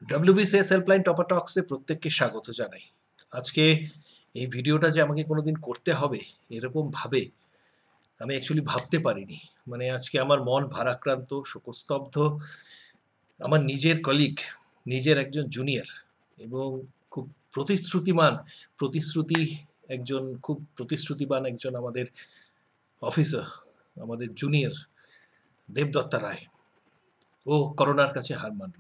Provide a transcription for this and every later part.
WBCS helpline topper টক্সে প্রত্যেককে স্বাগত জানাই। আজকে এই ভিডিওটা যে আমাকে কোনোদিন করতে হবে এরকম ভাবে আমি অ্যাকচুয়ালি ভাবতে পারিনি। মানে আজকে আমার মন ভারাক্রান্ত, শোকস্তব্ধ। আমার নিজের কলিগ, নিজের একজন জুনিয়র এবং খুব প্রতিশ্রুতিমান প্রতিশ্রুতি একজন খুব প্রতিশ্রুতিবান একজন আমাদের অফিসার, আমাদের জুনিয়র দেবদত্তা রায়, ও করোনার কাছে হার মানল।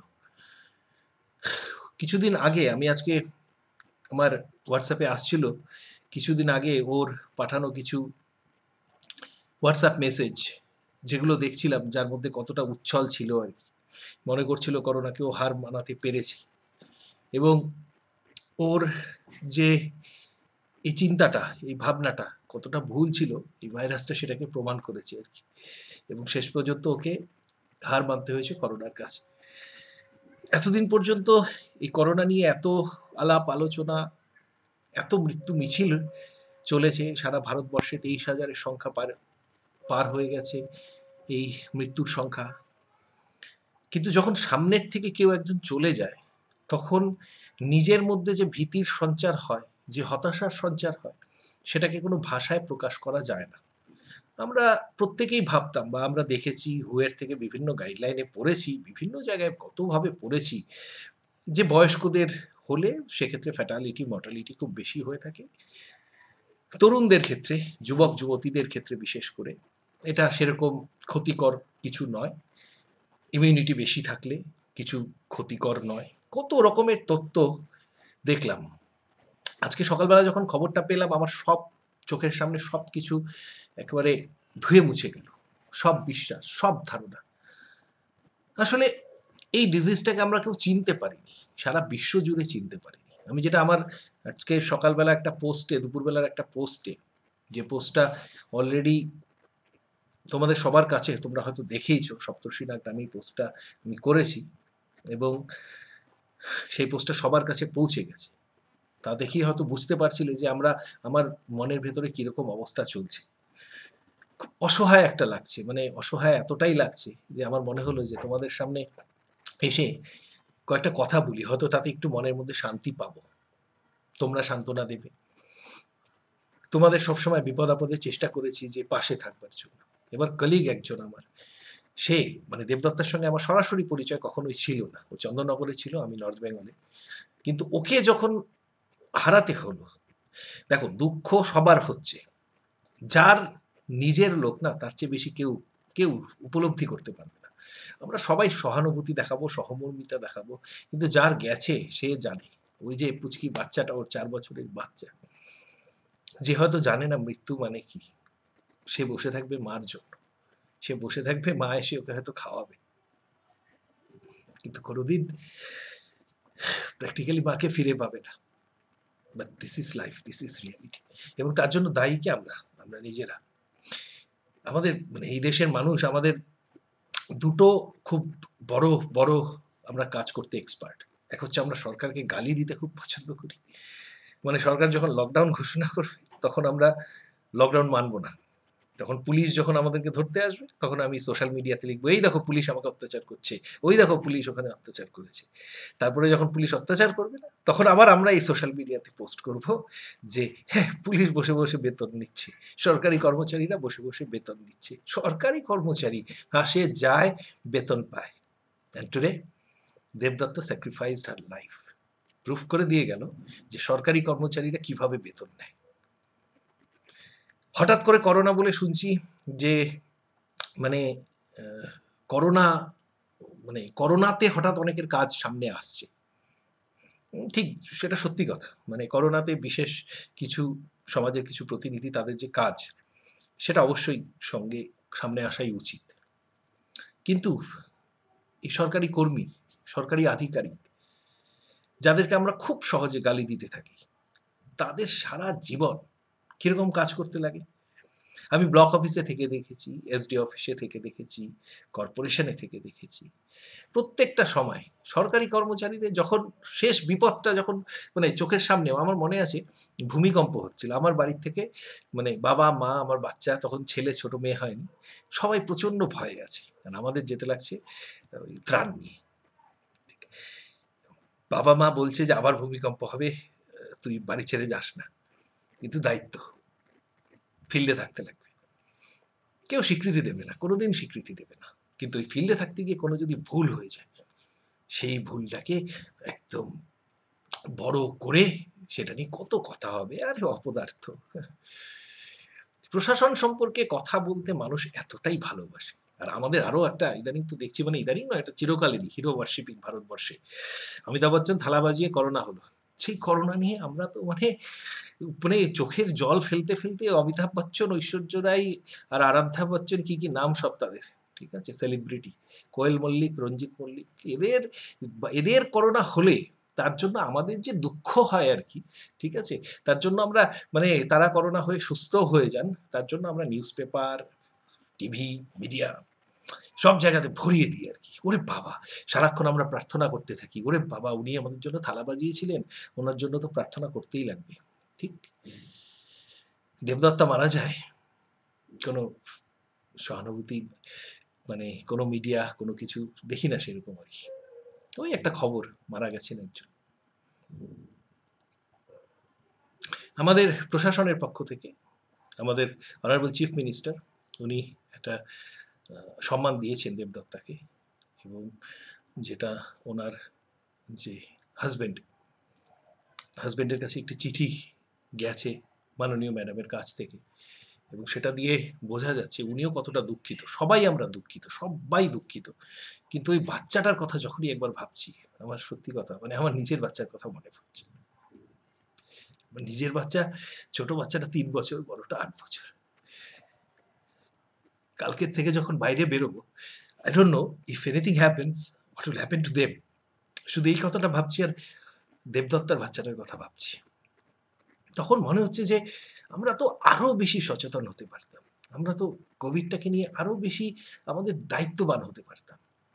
কিছুদিন আগে আমি আজকে আমার হোয়াটসঅ্যাপে আসছিল, কিছুদিন আগে ওর পাঠানো কিছু হোয়াটসঅ্যাপ মেসেজ যেগুলো দেখছিলাম, যার মধ্যে কতটা উচ্ছল ছিল আর কি। মনে করছিল করোনাকে ও হার মানাতে পেরেছে এবং ওর যে এই চিন্তাটা, এই ভাবনাটা কতটা ভুল ছিল, এই ভাইরাসটা সেটাকে প্রমাণ করেছে আর কি। এবং শেষ পর্যন্ত ওকে হার মানতে হয়েছে করোনার কাছে। এতদিন পর্যন্ত এই করোনা নিয়ে এত আলাপ আলোচনা, এত মৃত্যু মিছিল চলেছে সারা ভারতবর্ষে। 23,000-এর সংখ্যা পার হয়ে গেছে এই মৃত্যুর সংখ্যা। কিন্তু যখন সামনের থেকে কেউ একজন চলে যায়, তখন নিজের মধ্যে যে ভীতির সঞ্চার হয়, যে হতাশার সঞ্চার হয়, সেটাকে কোনো ভাষায় প্রকাশ করা যায় না। আমরা প্রত্যেকেই ভাবতাম, বা আমরা দেখেছি, হুয়ের থেকে বিভিন্ন গাইডলাইনে পড়েছি, বিভিন্ন জায়গায় কতভাবে পড়েছি, যে বয়স্কদের হলে সেক্ষেত্রে ফ্যাটালিটি, মর্টালিটি খুব বেশি হয়ে থাকে। তরুণদের ক্ষেত্রে, যুবক যুবতীদের ক্ষেত্রে বিশেষ করে এটা সেরকম ক্ষতিকর কিছু নয়। ইমিউনিটি বেশি থাকলে কিছু ক্ষতিকর নয়। কত রকমের তথ্য দেখলাম। আজকে সকালবেলা যখন খবরটা পেলাম, আমার সব চোখের সামনে সব কিছু একেবারে ধুয়ে মুছে গেল। সব বিশ্বাস, সব ধারণা। আসলে এই ডিজিজটাকে আমরা কেউ চিনতে পারিনি, সারা বিশ্ব জুড়ে চিনতে পারিনি। আমি যেটা আমার আজকে সকালবেলা একটা পোস্টে, দুপুরবেলার একটা পোস্টে, যে পোস্টটা অলরেডি তোমাদের সবার কাছে, তোমরা হয়তো দেখেইছো, সপ্তর্ষিনাগ নামে পোস্টটা আমি করেছি এবং সেই পোস্টটা সবার কাছে পৌঁছে গেছে। তা দেখেই হয়তো বুঝতে পারছিলে যে আমার মনের ভেতরে কিরকম অবস্থা চলছে। খুব অসহায় একটা লাগছে, মানে অসহায় এতটাই লাগছে যে আমার মনে হলো যে তোমাদের সামনে এসে কয়েকটা কথা বলি, হয়তো তাতে একটু মনের মধ্যে শান্তি পাবো, তোমরা সান্ত্বনা দেবে। তোমাদের সবসময় বিপদ আপদে চেষ্টা করেছি যে পাশে থাকবার জন্য। এবার কলিগ একজন আমার, সে মানে দেবদত্তার সঙ্গে আমার সরাসরি পরিচয় কখনোই ছিল না। ও চন্দননগরে ছিল, আমি নর্থ বেঙ্গলে। কিন্তু ওকে যখন হারাতে হলো, দেখো দুঃখ সবার হচ্ছে, যার নিজের লোক না তার চেয়ে বেশি কেউ কেউ উপলব্ধি করতে পারবে না। আমরা সবাই সহানুভূতি দেখাবো, সহমর্মিতা দেখাবো, কিন্তু যার গেছে সে জানে। ওই যে পুচকি বাচ্চাটা, ওর 4 বছরের বাচ্চা, যে হয়তো জানে না মৃত্যু মানে কি, সে বসে থাকবে মার জন্য, সে বসে থাকবে মা এসে ওকে হয়তো খাওয়াবে, কিন্তু কোনোদিন প্র্যাকটিক্যালি মাকে ফিরে পাবে না। But this is life, this is reality. এবং তার জন্য দায়ী কি আমরা নিজেরা। আমাদের মানে এই দেশের মানুষ, আমাদের দুটো খুব বড় বড় আমরা কাজ করতে এক্সপার্ট। এক হচ্ছে আমরা সরকারকে গালি দিতে খুব পছন্দ করি। মানে সরকার যখন লকডাউন ঘোষণা করবে, তখন আমরা লকডাউন মানবো না। তখন পুলিশ যখন আমাদেরকে ধরতে আসবে, তখন আমি সোশ্যাল মিডিয়াতে লিখবো, এই দেখো পুলিশ আমাকে অত্যাচার করছে, ওই দেখো পুলিশ ওখানে অত্যাচার করেছে। তারপরে যখন পুলিশ অত্যাচার করবে না, তখন আবার আমরা এই সোশ্যাল মিডিয়াতে পোস্ট করব যে হ্যাঁ, পুলিশ বসে বসে বেতন নিচ্ছে, সরকারি কর্মচারীরা বসে বসে বেতন নিচ্ছে। সরকারি কর্মচারী হাসে যায়, বেতন পায়। And today Debdutta sacrificed her life. Proof করে দিয়ে গেল যে সরকারি কর্মচারীরা কিভাবে বেতন নেয়। হঠাৎ করে করোনা বলে শুনছি যে মানে করোনা, মানে করোনাতে হঠাৎ অনেকের কাজ সামনে আসছে। ঠিক, সেটা সত্যি কথা। মানে করোনাতে বিশেষ কিছু সমাজের কিছু প্রতিনিধি, তাদের যে কাজ, সেটা অবশ্যই সামনে আসাই উচিত। কিন্তু এই সরকারি কর্মী, সরকারি আধিকারিক, যাদেরকে আমরা খুব সহজে গালি দিতে থাকি, তাদের সারা জীবন কিরকম কাজ করতে লাগে। আমি ব্লক অফিসে থেকে দেখেছি, এসডি অফিসে থেকে দেখেছি, কর্পোরেশনে থেকে দেখেছি। প্রত্যেকটা সময় সরকারি কর্মচারীদের যখন শেষ বিপদটা যখন মানে চোখের সামনেও, আমার মনে আছে ভূমিকম্প হচ্ছিল আমার বাড়ির থেকে, মানে বাবা মা আমার বাচ্চা, তখন ছেলে ছোট, মেয়ে হয়নি, সবাই প্রচন্ড ভয়ে আছে, কারণ আমাদের যেতে লাগছে ওই ত্রাণ নিয়ে। বাবা মা বলছে যে আবার ভূমিকম্প হবে, তুই বাড়ি ছেড়ে যাস না, কিন্তু দায়িত্ব, ফিল্ডে থাকতে লাগবে। কেউ স্বীকৃতি দেবে না, কোনোদিন স্বীকৃতি দেবে না, কিন্তু ওই ফিল্ডে থাকতে গিয়ে কোনো যদি ভুল হয়ে যায়, সেই ভুলটাকে একদম বড় করে সেটা নিয়ে কত কথা হবে, আর অপদার্থ। প্রশাসন সম্পর্কে কথা বলতে মানুষ এতটাই ভালোবাসে। আর আমাদের আরো একটা ইদানিং তো দেখছি, মানে ইদানিং নয়, এটা চিরকালেরই হিরো ওয়ার্শিপিং ভারতবর্ষে। অমিতাভ বচ্চন থালা বাজিয়ে করোনা হলো, সেই করোনা নিয়ে আমরা তো মানে মানে চোখের জল ফেলতে ফেলতে অমিতাভ বচ্চন, ঐশ্বর্য রাই আর আরাধ্যা বচ্চন, কি কি নাম সব তাদের, ঠিক আছে, সেলিব্রিটি, কোয়েল মল্লিক, রঞ্জিত মল্লিক, এদের এদের করোনা হলে তার জন্য আমাদের যে দুঃখ হয় আর কি, ঠিক আছে, তার জন্য আমরা মানে তারা করোনা হয়ে সুস্থ হয়ে যান, তার জন্য আমরা নিউজ পেপার, টিভি, মিডিয়া সব জায়গাতে ভরিয়ে দিই আর কি। ওরে বাবা, সারাক্ষণ আমরা প্রার্থনা করতে থাকি, ওরে বাবা উনি আমাদের জন্য থালা বাজিয়েছিলেন, ওনার জন্য তো প্রার্থনা করতেই লাগবে। ঠিক, দেবদত্তা মারা যায়, কোনো সহানুভূতি, মানে কোনো মিডিয়া কোনো কিছু দেখি না সেরকম আর কি। ওই একটা খবর, মারা গেছেন একজন। আমাদের প্রশাসনের পক্ষ থেকে আমাদের অনারেবল চিফ মিনিস্টার, উনি একটা সম্মান দিয়েছেন দেবদত্তাকে, এবং যেটা ওনার যে হাজব্যান্ডের কাছে একটি চিঠি গেছে মাননীয় ম্যাডামের কাছ থেকে, এবং সেটা দিয়ে বোঝা যাচ্ছে উনিও কতটা দুঃখিত। সবাই আমরা দুঃখিত, সবাই দুঃখিত, কিন্তু ওই বাচ্চাটার কথা যখনই একবার ভাবছি, আমার সত্যি কথা মানে আমার নিজের বাচ্চার কথা মনে পড়ছে। নিজের বাচ্চা, ছোট বাচ্চাটা 3 বছর, বড়টা 8 বছর। কালকের থেকে যখন বাইরে বেরোবো, I don't know if anything happens, what will happen to them. শুধু এই কথাটা ভাবছি, আর দেবদত্তার বাচ্চাটার কথা ভাবছি। তখন মনে হচ্ছে যে আমরা তো আরো বেশি সচেতন হতে পারতাম, আমরা তো কোভিডটাকে নিয়ে আরো বেশি আমাদের দায়িত্ববান হতে পারতাম।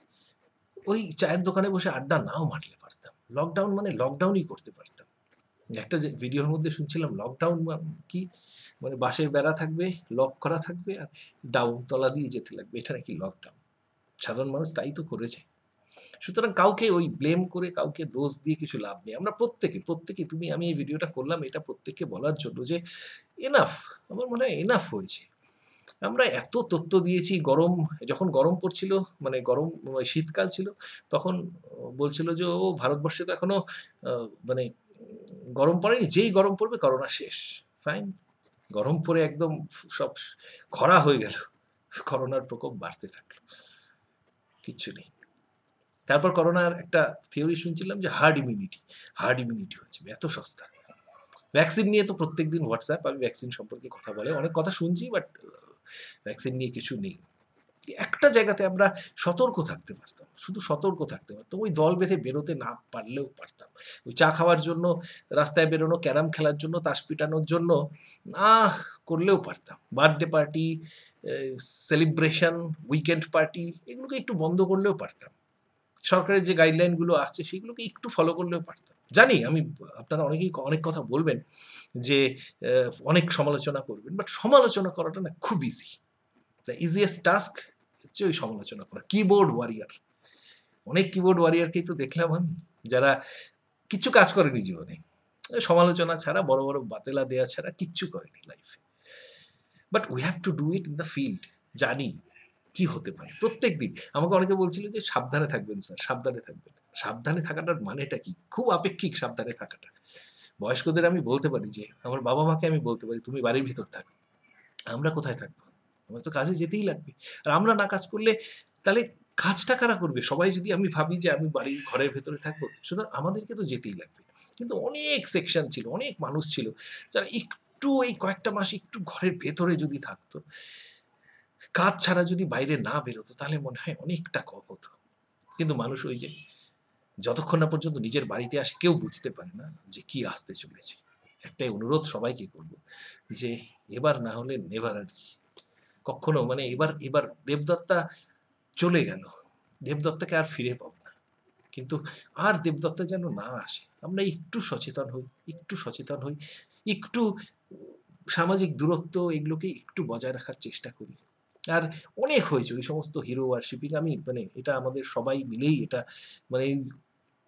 ওই চায়ের দোকানে বসে আড্ডা নাও মারলে পারতাম, লকডাউন মানে লকডাউনই করতে পারতাম। একটা যে ভিডিওর মধ্যে শুনছিলাম, লকডাউন কি, মানে বাঁশের বেড়া থাকবে, লক করা থাকবে, আর ডাউন তলা দিয়ে যেতে লাগবে, এটা নাকি লকডাউন। সাধারণ মানুষ তাই তো করেছে। সুতরাং কাউকে ওই ব্লেম করে, কাউকে দোষ দিয়ে কিছু লাভ নেই। আমরা প্রত্যেকে তুমি আমি এই ভিডিওটা করলাম এটা প্রত্যেককে বলার জন্য যে এনাফ, আমার মনে হয় এনাফ হয়েছে। আমরা এত তথ্য দিয়েছি, যখন গরম পড়ছিল, মানে গরম শীতকাল ছিল, তখন বলছিল যে ও ভারতবর্ষে তো এখনো মানে গরম পড়েনি, যেই গরম পড়বে করোনা শেষ। ফাইন, গরম পড়ে একদম সব খরা হয়ে গেল, করোনার প্রকোপ বাড়তে থাকলো, কিচ্ছু নেই। তারপর করোনার একটা থিওরি শুনছিলাম যে হার্ড ইমিউনিটি হয়েছে, এত সস্তা। ভ্যাকসিন নিয়ে তো প্রত্যেকদিন হোয়াটসঅ্যাপ, আমি ভ্যাকসিন সম্পর্কে কথা বলে অনেক কথা শুনছি, বাট ভ্যাকসিন নিয়ে কিছু নেই। একটা জায়গাতে আমরা সতর্ক থাকতে পারতাম, শুধু সতর্ক থাকতে পারতাম, ওই দল বেঁধে বেরোতে না পারলেও পারতাম। ওই চা খাওয়ার জন্য রাস্তায় বেরোনো, ক্যারাম খেলার জন্য, তাস পিটানোর জন্য না করলেও পারতাম। Birthday party, celebration, weekend party, এগুলোকে একটু বন্ধ করলেও পারতাম। সরকারের যে গাইডলাইনগুলো আসছে সেগুলোকে একটু ফলো করলেও পারতাম। জানি আমি, আপনারা অনেকেই অনেক কথা বলবেন, যে অনেক সমালোচনা করবেন, বাট সমালোচনা করাটা না খুব ইজি। দ্য ইজিয়েস্ট টাস্ক হচ্ছে ওই সমালোচনা করা। কিবোর্ড ওয়ারিয়ার, অনেক কিবোর্ড ওয়ারিয়ারকেই তো দেখলাম আমি, যারা কিচ্ছু কাজ করেনি জীবনে, সমালোচনা ছাড়া, বড় বড় বাতেলা দেয়া ছাড়া কিচ্ছু করেনি লাইফে। But we have to do it in the field. জানি কি হতে পারে প্রত্যেক দিন। আমাকে অনেকে বলছিল যে সাবধানে থাকবেন স্যার, সাবধানে থাকবেন। সাবধানে থাকাটার মানেটা কি? খুব আপেক্ষিক সাবধানে থাকাটা। বয়স্কদের আমি বলতে পারি, যে আমার বাবা মাকে আমি বলতে পারি তুমি বাড়ির ভিতর থাকো, আমরা কোথায় থাকবো? আমার তো কাজে যেতেই লাগবে। আর আমরা না কাজ করলে তাহলে কাজটা কারা করবে? সবাই যদি আমি ভাবি যে আমি বাড়ির ঘরের ভেতরে থাকবো, সুতরাং আমাদেরকে তো যেতেই লাগবে। কিন্তু অনেক সেকশন ছিল, অনেক মানুষ ছিল যারা একটু এই কয়েকটা মাস একটু ঘরের ভেতরে যদি থাকতো, কাজ ছাড়া যদি বাইরে না বেরোতো, তাহলে মনে হয় অনেকটা কম হতো। কিন্তু মানুষ ওই যে যতক্ষণ না পর্যন্ত নিজের বাড়িতে আসে, কেউ বুঝতে পারে না যে কি আসতে চলেছে। একটাই অনুরোধ সবাইকে করব, যে এবার না হলে নেভার আর কি, কখনো মানে এবার এবার দেবদত্তা চলে গেল, দেবদত্তাকে আর ফিরে পাবো না, কিন্তু আর দেবদত্তা যেন না আসে। আমরা একটু সচেতন হই, একটু সচেতন হই, একটু সামাজিক দূরত্ব এগুলোকে একটু বজায় রাখার চেষ্টা করি। আর অনেক হয়েছে ওই সমস্ত হিরো ওয়ারশিপিং, আমি মানে এটা আমাদের সবাই মিলেই এটা মানে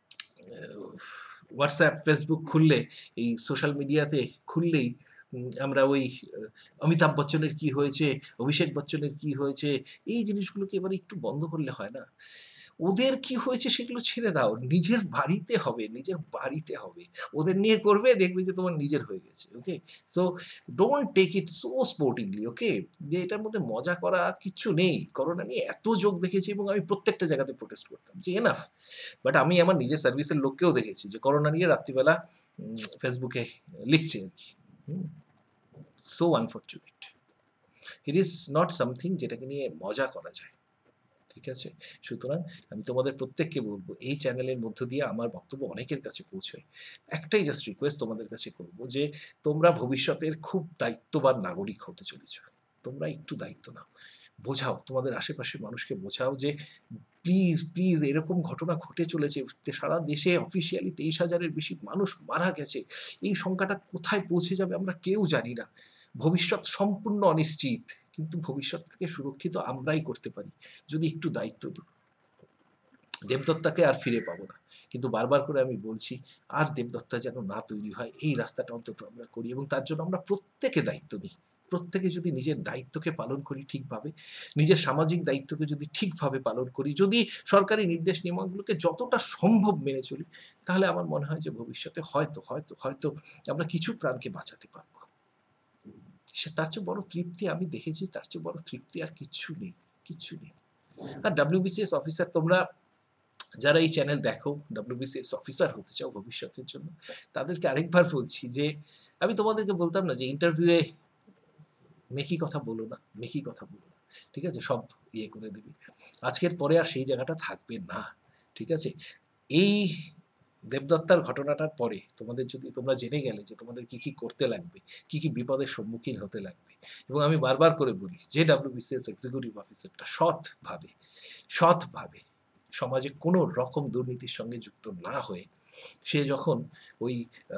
হোয়াটসঅ্যাপ, ফেসবুক খুললে, এই সোশ্যাল মিডিয়াতে খুললেই আমরা ওই অমিতাভ বচ্চনের কি হয়েছে, অভিষেক বচ্চনের কি হয়েছে, এই জিনিসগুলোকে এবারে একটু বন্ধ করলে হয় না? ওদের কি হয়েছে সেগুলো ছেড়ে দাও। নিজের বাড়িতে হবে, নিজের বাড়িতে হবে। ওদের নিয়ে করবে, দেখবে যে তোমার নিজের হয়ে গেছে। Okay? So don't take it so sportingly, okay? যে এটার মধ্যে মজা করা কিচ্ছু নেই। করোনা নিয়ে এত যোগ দেখেছি এবং আমি প্রত্যেকটা জায়গাতে প্রোটেস্ট করতাম যে এনাফ। বাট আমি আমার নিজের সার্ভিসের লোককেও দেখেছি যে করোনা নিয়ে রাত্রিবেলা ফেসবুকে লিখছে আরকি। Hmm? So unfortunate. It is not something যেটাকে নিয়ে মজা করা যায়। ঠিক আছে? সুতরাং আমি তোমাদের প্রত্যেককে বলব এই চ্যানেলের মধ্য দিয়ে আমার বক্তব্য অনেকের কাছে পৌঁছয়। একটাই জাস্ট রিকোয়েস্ট তোমাদের কাছে করব যে তোমরা ভবিষ্যতের খুব দায়িত্ববান নাগরিক হতে চলেছ। তোমরা একটু দায়িত্ব নাও। বোঝাও, তোমাদের আশেপাশের মানুষকে বোঝাও যে প্লিজ, প্লিজ এরকম ঘটনা ঘটে চলেছে। সারা দেশে অফিসিয়ালি ২৩,০০০ এর বেশি মানুষ মারা গেছে। এই সংখ্যাটা কোথায় পৌঁছে যাবে আমরা কেউ জানি না। ভবিষ্যৎ সম্পূর্ণ অনিশ্চিত। কিন্তু ভবিষ্যৎকে সুরক্ষিত আমরাই করতে পারি যদি একটু দায়িত্ব নিই। দেবদত্তাকে আর ফিরে পাবো না। কিন্তু বারবার করে আমি বলছি, আর দেবদত্তা যেন না তৈরি হয়, এই রাস্তাটা অন্তত আমরা করি এবং তার জন্য আমরা প্রত্যেকে দায়িত্ব নিই। প্রত্যেকে যদি নিজের দায়িত্বকে পালন করি ঠিকভাবে, নিজের সামাজিক দায়িত্বকে যদি ঠিকভাবে পালন করি, যদি সরকারি নির্দেশ নিয়মাবলীকে যতটা সম্ভব মেনে চলি, তাহলে আমার মনে হয় যে ভবিষ্যতে হয়তো আমরা কিছু প্রাণকে বাঁচাতে পারবো। তার চেয়ে বড় তৃপ্তি আমি দেখেছি, তার চেয়ে বড় তৃপ্তি আর কিচ্ছু নেই, কিচ্ছু নেই। আর WBCS অফিসার তোমরা যারা এই চ্যানেল দেখো, WBCS অফিসার হতে চাও ভবিষ্যতের জন্য, তাদেরকে আরেকবার বলছি যে আমি তোমাদেরকে বলতাম না যে ইন্টারভিউয়ে মেকি কথা বলো না, মেকি কথা বলো না। ঠিক আছে? সব ইয়ে করে দেবে। আজকের পরে আর সেই জায়গাটা থাকবে না। ঠিক আছে? এই দেবদত্তার ঘটনাটার পরে তোমাদের যদি তোমরা জেনে গেলে যে তোমাদের কি করতে লাগবে, কি বিপদের সম্মুখীন হতে লাগবে এবং আমি বারবার করে বলি যে WBCS এক্সিকিউটিভ অফিসারটা সৎভাবে সমাজে কোনো রকম দুর্নীতির সঙ্গে যুক্ত না হয়ে সে যখন ওই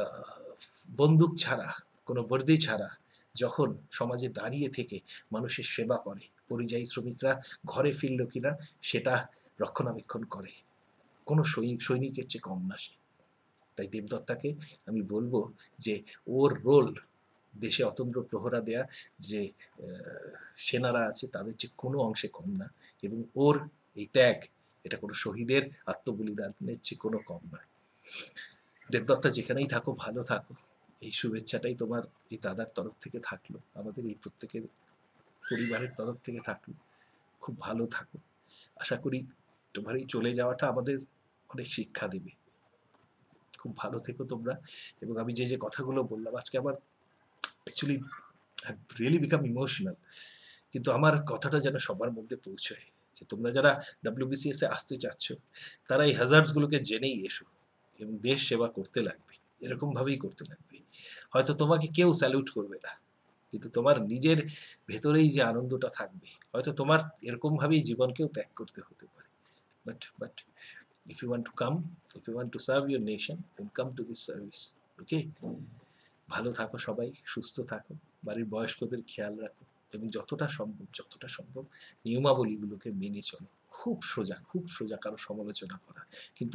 বন্দুক ছাড়া, কোনো বর্দি ছাড়া যখন সমাজে দাঁড়িয়ে থেকে মানুষের সেবা করে, পরিযায়ী শ্রমিকরা ঘরে ফিরল কিনা সেটা রক্ষণাবেক্ষণ করে, কোনো সৈনিকের চেয়ে কম না সে। তাই দেবদত্তাকে আমি বলবো যে ওর রোল দেশে অতন্দ্র প্রহরা দেয়া যে সেনারা আছে তাদের চেয়ে কোনো অংশে কম না এবং ওর এই ত্যাগ এটা কোনো শহীদের আত্মবলিদানের চেয়ে কোনো কম নয়। দেবদত্তা যেখানেই থাকো ভালো থাকো, এই শুভেচ্ছাটাই তোমার এই দাদার তরফ থেকে থাকলো, আমাদের এই প্রত্যেকের পরিবারের তরফ থেকে থাকলো। খুব ভালো থাকো। আশা করি তোমার এই চলে যাওয়াটা আমাদের অনেক শিক্ষা দেবে। খুব ভালো থেকো তোমরা এবং আমি যে কথাগুলো বললাম আজকে আমার অ্যাকচুয়ালি রিয়েলি বিকাম ইমোশনাল, কিন্তু আমার কথাটা যেন সবার মধ্যে পৌঁছয় যে তোমরা যারা WBCS এ আসতে চাচ্ছ তারা এই হ্যাজার্ডসগুলোকে জেনেই এসো এবং দেশ সেবা করতে লাগবে, এরকমভাবেই করতে লাগবে। হয়তো তোমাকে কেউ স্যালুট করবে না, কিন্তু তোমার নিজের ভেতরেই যে আনন্দটা থাকবে, হয়তো তোমার এরকমভাবেই জীবনকেও ত্যাগ করতে হতে পারে। But if you want to come, if you want to serve your nation, then come to this service. Okay? ভালো থাকো সবাই, সুস্থ থাকো, বাড়ির বয়স্কদের খেয়াল রাখো এবং যতটা সম্ভব নিয়মাবলীগুলোকে মেনে চলো। খুব সোজা কারো সমালোচনা করা। কিন্তু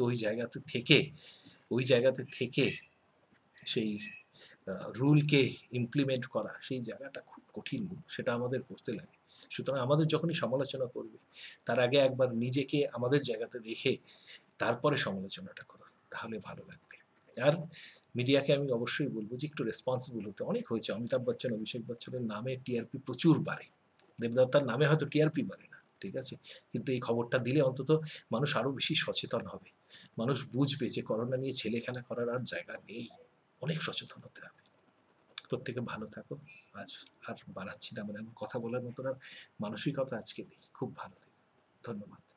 ওই জায়গাতে থেকে সেই রুলকে ইমপ্লিমেন্ট করা, সেই জায়গাটা খুব কঠিন, সেটা আমাদের করতে লাগে। সুতরাং আমাদের যখনই সমালোচনা করবে তার আগে একবার নিজেকে আমাদের জায়গাতে রেখে তারপরে সমালোচনাটা করো, তাহলে ভালো লাগবে। আর মিডিয়াকে আমি অবশ্যই বলবো যে একটু রেসপন্সিবল হতে। অনেক হয়েছে, অমিতাভ বচ্চন, অভিষেক বচ্চনের নামে টিআরপি প্রচুর বাড়ে, দেবদত্তার নামে হয়তো টিআরপি বাড়ে না, ঠিক আছে? কিন্তু এই খবরটা দিলে অন্তত মানুষ আরো বেশি সচেতন হবে, মানুষ বুঝবে যে করোনা নিয়ে ছেলে খেলা করার আর জায়গা নেই, অনেক সচেতন হতে হবে। প্রত্যেকে ভালো থাকো। আজ আর বাড়াচ্ছি না, মানে কথা বলার মতন আর মানসিকতা আজকে নেই। খুব ভালো থেকো। ধন্যবাদ।